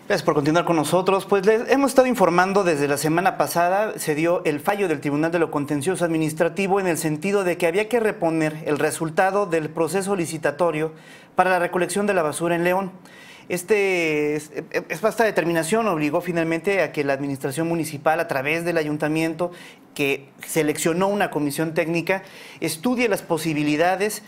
Gracias por continuar con nosotros. Pues les hemos estado informando desde la semana pasada, se dio el fallo del Tribunal de lo Contencioso Administrativo en el sentido de que había que reponer el resultado del proceso licitatorio para la recolección de la basura en León. Esta determinación obligó finalmente a que la administración municipal, a través del ayuntamiento, que seleccionó una comisión técnica, estudie las posibilidades.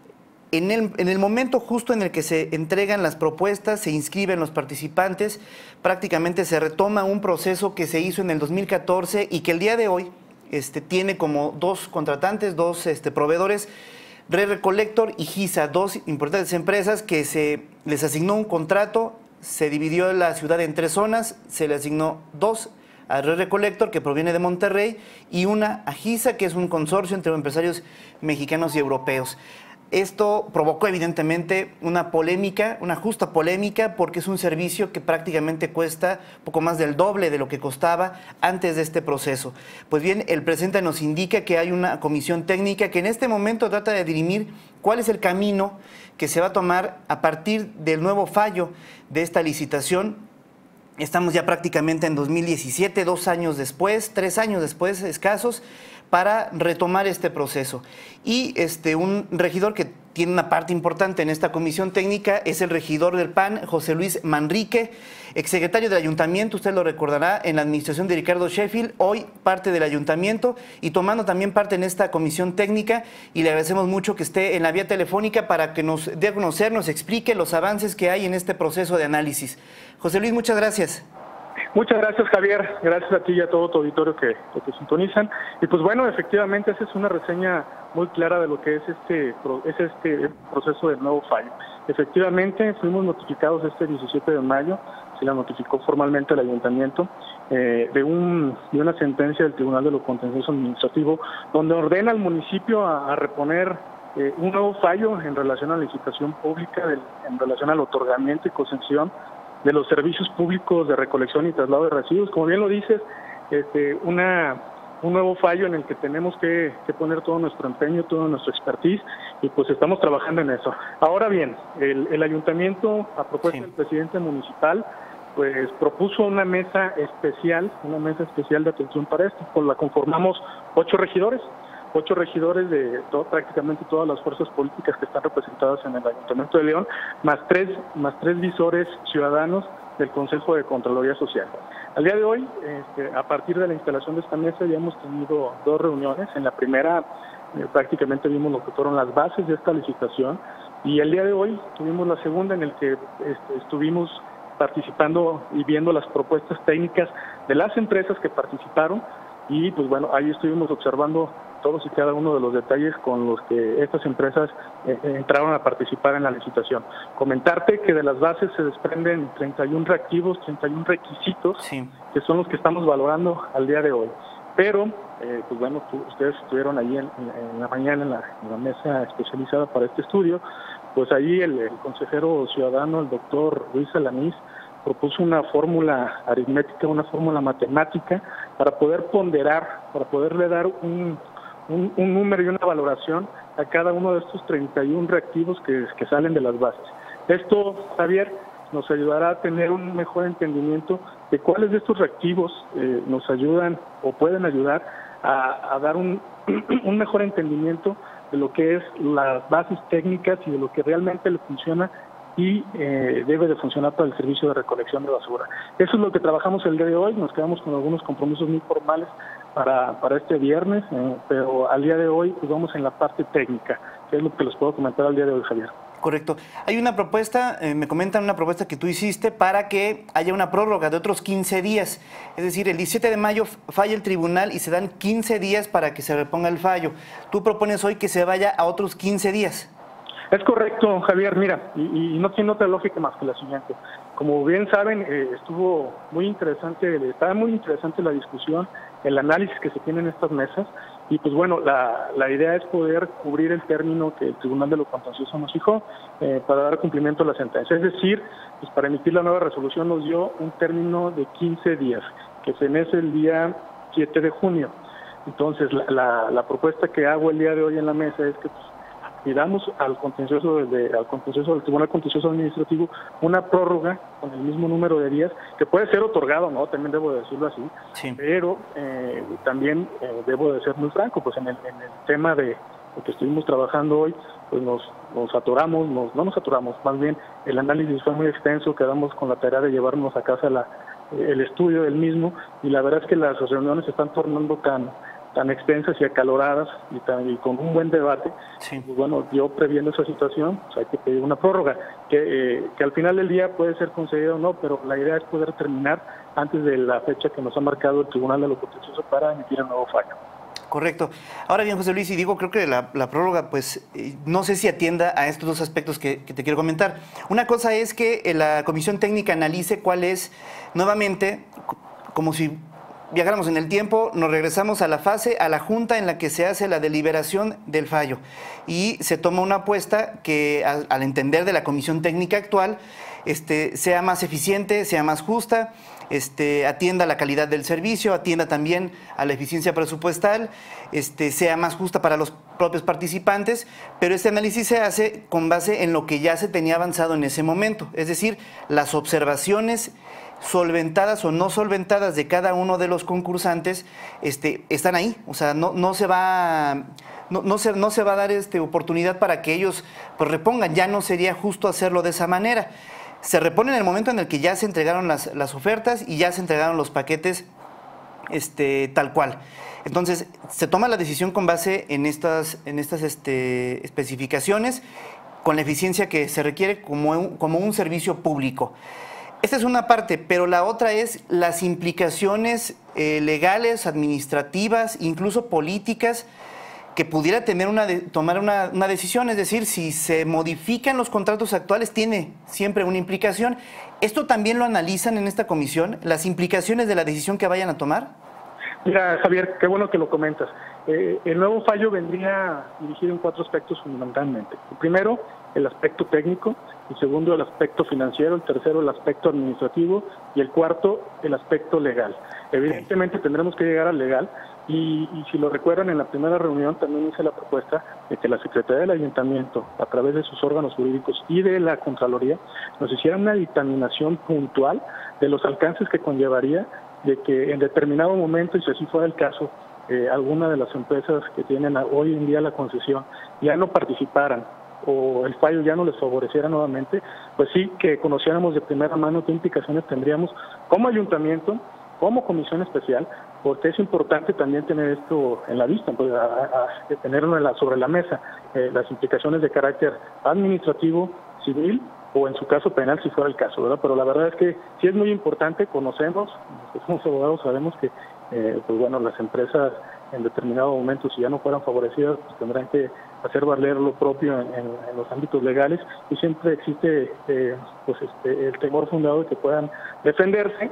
En el momento justo en el que se entregan las propuestas, se inscriben los participantes, prácticamente se retoma un proceso que se hizo en el 2014 y que el día de hoy tiene como dos contratantes, dos proveedores, Red Recollector y GISA, dos importantes empresas que se les asignó un contrato, se dividió la ciudad en tres zonas, se le asignó dos a Red Recollector, que proviene de Monterrey, y una a GISA, que es un consorcio entre empresarios mexicanos y europeos. Esto provocó evidentemente una polémica, una justa polémica, porque es un servicio que prácticamente cuesta poco más del doble de lo que costaba antes de este proceso. Pues bien, el presidente nos indica que hay una comisión técnica que en este momento trata de dirimir cuál es el camino que se va a tomar a partir del nuevo fallo de esta licitación. Estamos ya prácticamente en 2017, 2 años después, 3 años después escasos, para retomar este proceso. Y un regidor que tiene una parte importante en esta comisión técnica es el regidor del PAN, José Luis Manrique, exsecretario del ayuntamiento, usted lo recordará, en la administración de Ricardo Sheffield, hoy parte del ayuntamiento y tomando también parte en esta comisión técnica, y le agradecemos mucho que esté en la vía telefónica para que nos dé a conocer, nos explique los avances que hay en este proceso de análisis. José Luis, muchas gracias. Muchas gracias, Javier. Gracias a ti y a todo tu auditorio que te sintonizan. Y pues bueno, efectivamente, esa es una reseña muy clara de lo que es este proceso del nuevo fallo. Efectivamente, fuimos notificados este 17 de mayo, se la notificó formalmente el ayuntamiento, de una sentencia del Tribunal de lo Contencioso Administrativo, donde ordena al municipio a reponer un nuevo fallo en relación a la licitación pública, en relación al otorgamiento y concesión de los servicios públicos de recolección y traslado de residuos. Como bien lo dices, un nuevo fallo en el que tenemos que poner todo nuestro empeño, todo nuestro expertise, y pues estamos trabajando en eso. Ahora bien, el ayuntamiento, a propuesta del presidente municipal, pues propuso una mesa especial de atención para esto. Pues la conformamos 8 regidores de prácticamente todas las fuerzas políticas que están representadas en el Ayuntamiento de León, más tres visores ciudadanos del Consejo de Contraloría Social. Al día de hoy, a partir de la instalación de esta mesa, ya hemos tenido 2 reuniones. En la primera, prácticamente vimos lo que fueron las bases de esta licitación, y el día de hoy tuvimos la segunda, en el que estuvimos participando y viendo las propuestas técnicas de las empresas que participaron, y pues bueno, ahí estuvimos observando todos y cada uno de los detalles con los que estas empresas entraron a participar en la licitación. Comentarte que de las bases se desprenden 31 reactivos, 31 requisitos, que son los que estamos valorando al día de hoy. Pero, pues bueno, ustedes estuvieron ahí en la mañana en la mesa especializada para este estudio, pues ahí el consejero ciudadano, el doctor Luis Alanís, propuso una fórmula aritmética, una fórmula matemática para poder ponderar, para poderle dar un número y una valoración a cada uno de estos 31 reactivos que salen de las bases. Esto, Javier, nos ayudará a tener un mejor entendimiento de cuáles de estos reactivos nos ayudan o pueden ayudar a dar un mejor entendimiento de lo que es las bases técnicas y de lo que realmente le funciona y debe de funcionar para el servicio de recolección de basura. Eso es lo que trabajamos el día de hoy. Nos quedamos con algunos compromisos muy formales para este viernes, pero al día de hoy pues vamos en la parte técnica, que es lo que les puedo comentar al día de hoy, Javier. Correcto. Hay una propuesta, me comentan una propuesta que tú hiciste para que haya una prórroga de otros 15 días. Es decir, el 17 de mayo falla el tribunal y se dan 15 días para que se reponga el fallo. Tú propones hoy que se vaya a otros 15 días. Es correcto, Javier. Mira, y no tiene otra lógica más que la siguiente. Como bien saben, estaba muy interesante la discusión, el análisis que se tiene en estas mesas, y pues bueno, la idea es poder cubrir el término que el Tribunal de lo Contencioso nos fijó para dar cumplimiento a la sentencia. Es decir, pues para emitir la nueva resolución nos dio un término de 15 días, que se vence el día 7 de junio. Entonces, la propuesta que hago el día de hoy en la mesa es que pues, pidamos al contencioso del Tribunal Contencioso Administrativo una prórroga con el mismo número de días, que puede ser otorgado, ¿no? También debo decirlo así, sí. Pero también debo de ser muy franco, pues en el tema de lo que estuvimos trabajando hoy, pues nos atoramos, no nos atoramos, más bien el análisis fue muy extenso, quedamos con la tarea de llevarnos a casa el estudio del mismo, y la verdad es que las reuniones se están tornando tan extensas y acaloradas y con un buen debate. Sí. Pues bueno, yo previendo esa situación, pues hay que pedir una prórroga, que al final del día puede ser concedida o no, pero la idea es poder terminar antes de la fecha que nos ha marcado el Tribunal de lo Contencioso para emitir el nuevo fallo. Correcto. Ahora bien, José Luis, y digo, creo que la prórroga, pues, no sé si atienda a estos dos aspectos que te quiero comentar. Una cosa es que la Comisión Técnica analice cuál es, nuevamente, como si viajáramos en el tiempo, nos regresamos a la junta en la que se hace la deliberación del fallo, y se toma una apuesta que, al entender de la Comisión Técnica actual, sea más eficiente, sea más justa, atienda la calidad del servicio, atienda también a la eficiencia presupuestal, sea más justa para los propios participantes, pero este análisis se hace con base en lo que ya se tenía avanzado en ese momento, es decir, las observaciones solventadas o no solventadas de cada uno de los concursantes están ahí, o sea, no se va a dar oportunidad para que ellos pues repongan, ya no sería justo hacerlo de esa manera. Se repone en el momento en el que ya se entregaron las ofertas y ya se entregaron los paquetes tal cual. Entonces, se toma la decisión con base en estas especificaciones, con la eficiencia que se requiere como un servicio público. Esta es una parte, pero la otra es las implicaciones legales, administrativas, incluso políticas, que pudiera tomar una decisión, es decir, si se modifican los contratos actuales, tiene siempre una implicación. ¿Esto también lo analizan en esta comisión, las implicaciones de la decisión que vayan a tomar? Mira, Javier, qué bueno que lo comentas. El nuevo fallo vendría dirigido en 4 aspectos fundamentalmente. El primero, el aspecto técnico; el segundo, el aspecto financiero; el tercero, el aspecto administrativo; y el cuarto, el aspecto legal. Evidentemente tendremos que llegar al legal, y si lo recuerdan, en la primera reunión también hice la propuesta de que la Secretaría del Ayuntamiento, a través de sus órganos jurídicos y de la Contraloría, nos hiciera una dictaminación puntual de los alcances que conllevaría de que en determinado momento, y si así fuera el caso, alguna de las empresas que tienen hoy en día la concesión ya no participaran o el fallo ya no les favoreciera nuevamente, pues sí que conociéramos de primera mano qué implicaciones tendríamos como ayuntamiento, como comisión especial, porque es importante también tener esto en la vista, pues, tenerlo sobre la mesa, las implicaciones de carácter administrativo, civil o en su caso penal, si fuera el caso, ¿verdad? Pero la verdad es que sí es muy importante, conocemos, los que somos abogados sabemos que pues bueno, las empresas en determinado momento, si ya no fueran favorecidas, pues tendrán que hacer valer lo propio en los ámbitos legales, y siempre existe el temor fundado de que puedan defenderse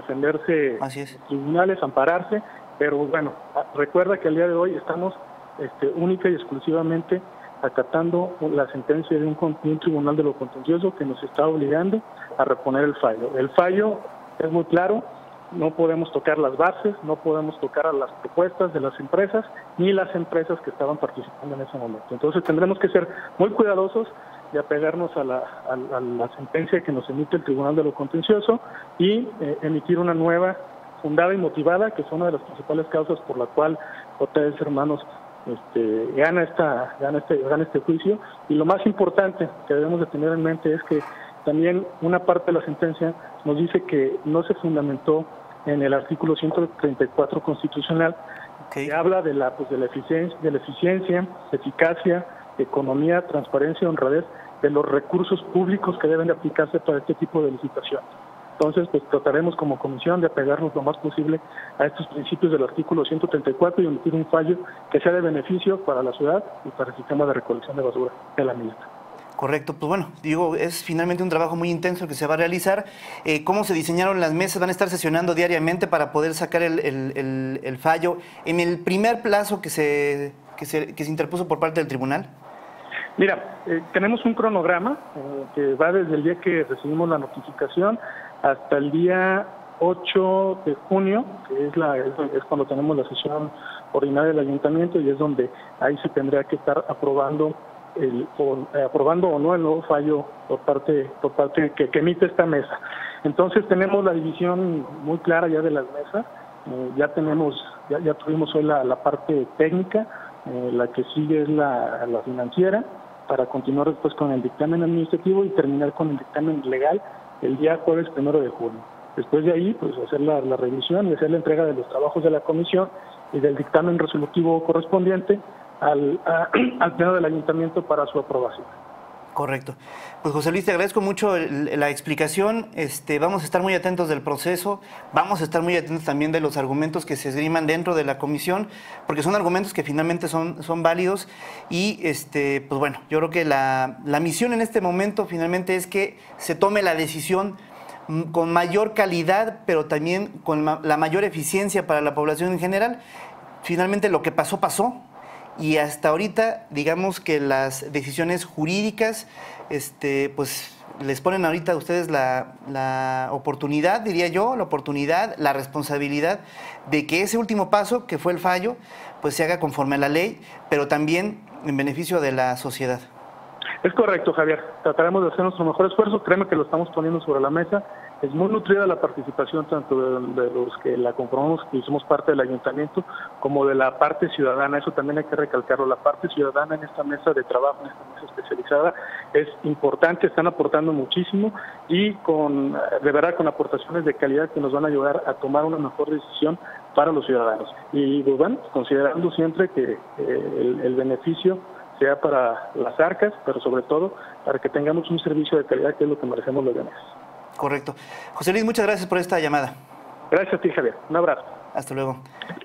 en tribunales, ampararse, pero bueno, recuerda que al día de hoy estamos única y exclusivamente acatando la sentencia de un tribunal de lo contencioso que nos está obligando a reponer el fallo. El fallo es muy claro: no podemos tocar las bases, no podemos tocar a las propuestas de las empresas, ni las empresas que estaban participando en ese momento. Entonces tendremos que ser muy cuidadosos de apegarnos a la sentencia que nos emite el Tribunal de lo Contencioso y emitir una nueva, fundada y motivada, que es una de las principales causas por la cual JS Hermanos gana este juicio. Y lo más importante que debemos de tener en mente es que también una parte de la sentencia nos dice que no se fundamentó en el artículo 134 constitucional, que habla de la eficiencia, eficacia, economía, transparencia, honradez de los recursos públicos que deben de aplicarse para este tipo de licitaciones. Entonces, pues trataremos como comisión de apegarnos lo más posible a estos principios del artículo 134 y emitir un fallo que sea de beneficio para la ciudad y para el sistema de recolección de basura de la misma. Correcto, pues bueno, digo, es finalmente un trabajo muy intenso el que se va a realizar. ¿Cómo se diseñaron las mesas? ¿Van a estar sesionando diariamente para poder sacar el fallo en el primer plazo que se interpuso por parte del tribunal? Mira, tenemos un cronograma que va desde el día que recibimos la notificación hasta el día 8 de junio, que es cuando tenemos la sesión ordinaria del ayuntamiento, y es donde ahí se tendría que estar aprobando aprobando o no el nuevo fallo por parte que emite esta mesa. Entonces tenemos la división muy clara ya de las mesas. Ya tuvimos hoy la parte técnica, la que sigue es la financiera, para continuar después con el dictamen administrativo y terminar con el dictamen legal el día jueves 1 de junio. Después de ahí, pues hacer la revisión y hacer la entrega de los trabajos de la comisión y del dictamen resolutivo correspondiente al pleno del ayuntamiento para su aprobación. Correcto. Pues José Luis, te agradezco mucho la explicación. Vamos a estar muy atentos del proceso, vamos a estar muy atentos también de los argumentos que se esgriman dentro de la comisión, porque son argumentos que finalmente son válidos y pues bueno, yo creo que la misión en este momento finalmente es que se tome la decisión con mayor calidad, pero también con la mayor eficiencia para la población en general. Finalmente lo que pasó, pasó. Y hasta ahorita, digamos que las decisiones jurídicas, pues les ponen ahorita a ustedes la oportunidad, diría yo, la responsabilidad de que ese último paso, que fue el fallo, pues se haga conforme a la ley, pero también en beneficio de la sociedad. Es correcto, Javier. Trataremos de hacer nuestro mejor esfuerzo. Créeme que lo estamos poniendo sobre la mesa. Es muy nutrida la participación tanto de los que la conformamos, que somos parte del ayuntamiento, como de la parte ciudadana. Eso también hay que recalcarlo. La parte ciudadana en esta mesa de trabajo, en esta mesa especializada, es importante. Están aportando muchísimo y de verdad con aportaciones de calidad que nos van a ayudar a tomar una mejor decisión para los ciudadanos. Y pues, bueno, considerando siempre que el beneficio sea para las arcas, pero sobre todo para que tengamos un servicio de calidad, que es lo que merecemos los demás. Correcto. José Luis, muchas gracias por esta llamada. Gracias a ti, Javier. Un abrazo. Hasta luego.